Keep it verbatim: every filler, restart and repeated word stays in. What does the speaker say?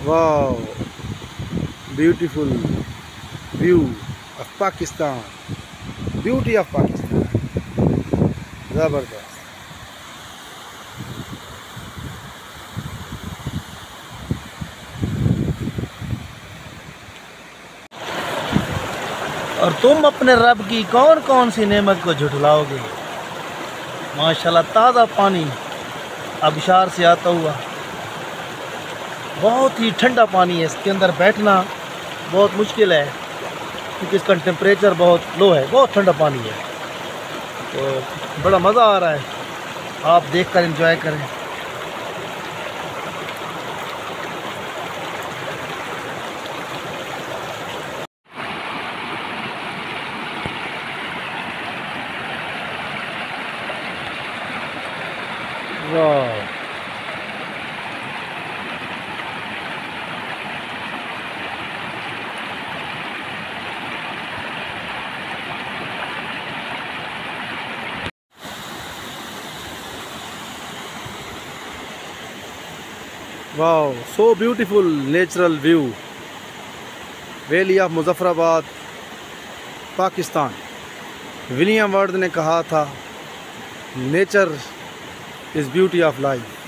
Wow, beautiful view of Pakistan. Beauty of Pakistan. Zabardast. और तुम अपने रब की कौन कौन सी नेमत को झुठलाओगे। माशाल्लाह ताज़ा पानी आबशार से आता हुआ, बहुत ही ठंडा पानी है। इसके अंदर बैठना बहुत मुश्किल है क्योंकि इसका टेम्परेचर बहुत लो है, बहुत ठंडा पानी है। तो बड़ा मज़ा आ रहा है, आप देखकर एंजॉय करें। वाह, wow, so beautiful natural view. Valley of Muzaffarabad, Pakistan. William Word ने कहा था, nature is beauty of life.